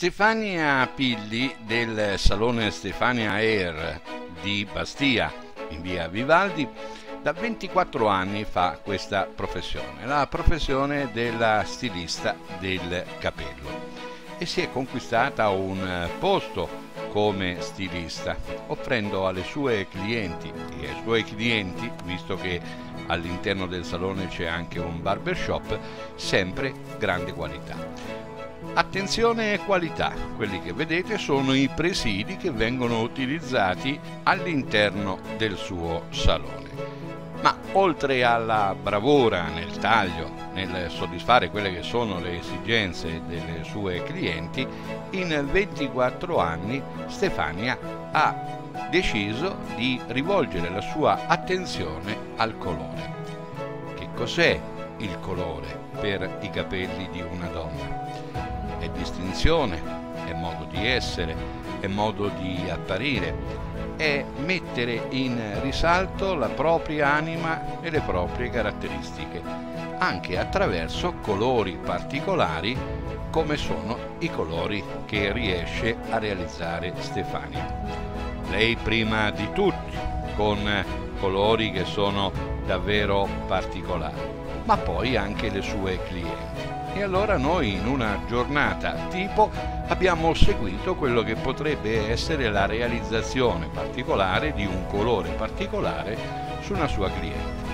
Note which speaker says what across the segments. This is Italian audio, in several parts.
Speaker 1: Stefania Pilli del Salone Stefania Hair di Bastia, in via Vivaldi, da 24 anni fa questa professione, la professione della stilista del capello, e si è conquistata un posto come stilista, offrendo alle sue clienti e ai suoi clienti, visto che all'interno del salone c'è anche un barbershop, sempre grande qualità. Attenzione qualità, quelli che vedete sono i presidi che vengono utilizzati all'interno del suo salone. Ma oltre alla bravura nel taglio, nel soddisfare quelle che sono le esigenze delle sue clienti, in 24 anni Stefania ha deciso di rivolgere la sua attenzione al colore. Che cos'è il colore per i capelli di una donna? È distinzione, è modo di essere, è modo di apparire, è mettere in risalto la propria anima e le proprie caratteristiche, anche attraverso colori particolari come sono i colori che riesce a realizzare Stefania. Lei prima di tutti, con colori che sono davvero particolari, ma poi anche le sue clienti. E allora noi in una giornata tipo abbiamo seguito quello che potrebbe essere la realizzazione particolare di un colore particolare su una sua cliente.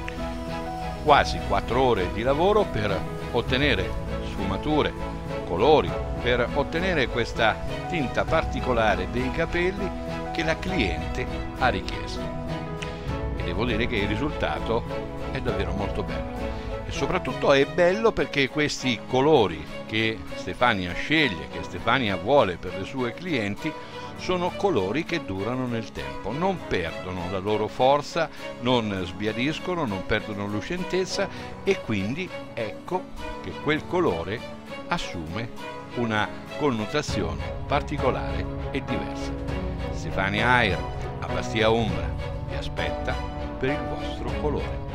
Speaker 1: Quasi 4 ore di lavoro per ottenere sfumature, colori, per ottenere questa tinta particolare dei capelli che la cliente ha richiesto. E devo dire che il risultato è davvero molto bello. E soprattutto è bello perché questi colori che Stefania sceglie, che Stefania vuole per le sue clienti, sono colori che durano nel tempo, non perdono la loro forza, non sbiadiscono, non perdono lucentezza, e quindi ecco che quel colore assume una connotazione particolare e diversa. Stefania Hair a Bastia Umbra vi aspetta per il vostro colore.